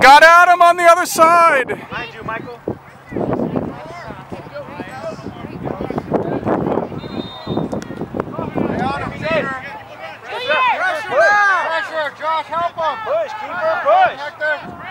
got Adam on the other side. Behind you, Michael. Pressure, Josh, help him. Push, keep her push. Hector.